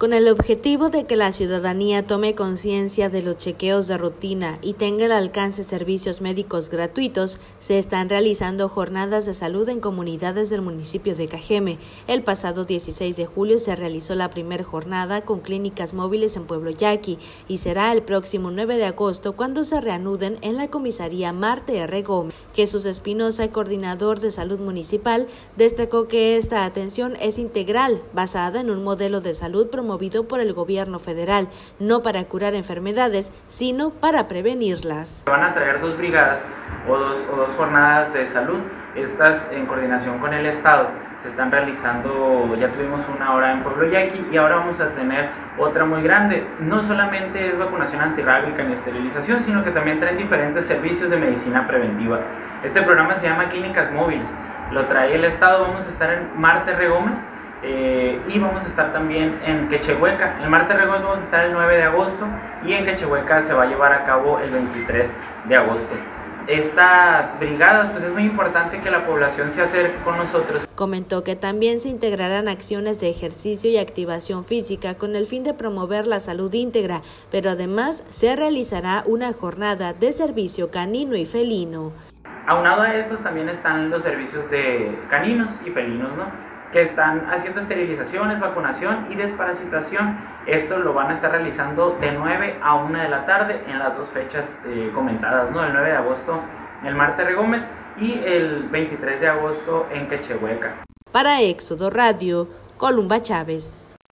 Con el objetivo de que la ciudadanía tome conciencia de los chequeos de rutina y tenga al alcance servicios médicos gratuitos, se están realizando jornadas de salud en comunidades del municipio de Cajeme. El pasado 16 de julio se realizó la primera jornada con clínicas móviles en Pueblo Yaqui y será el próximo 9 de agosto cuando se reanuden en la comisaría Marte R. Gómez. Jesús Espinosa, coordinador de salud municipal, destacó que esta atención es integral, basada en un modelo de salud promovido por el gobierno federal, no para curar enfermedades, sino para prevenirlas. Van a traer dos brigadas o dos jornadas de salud. Estas, en coordinación con el Estado, se están realizando. Ya tuvimos una ahora en Pueblo Yaqui y ahora vamos a tener otra muy grande. No solamente es vacunación antirrábica ni esterilización, sino que también traen diferentes servicios de medicina preventiva. Este programa se llama Clínicas Móviles, lo trae el Estado. Vamos a estar en Marte R. Gómez y vamos a estar también en Quechehueca. En Marte R. Gómez vamos a estar el 9 de agosto y en Quechehueca se va a llevar a cabo el 23 de agosto. Estas brigadas, pues es muy importante que la población se acerque con nosotros. Comentó que también se integrarán acciones de ejercicio y activación física con el fin de promover la salud íntegra, pero además se realizará una jornada de servicio canino y felino. Aunado a estos también están los servicios de caninos y felinos, ¿no?, que están haciendo esterilizaciones, vacunación y desparasitación. Esto lo van a estar realizando de 9 a 1 de la tarde en las dos fechas comentadas, ¿no? El 9 de agosto en el Marte R. Gómez y el 23 de agosto en Quechehueca. Para Éxodo Radio, Columba Chávez.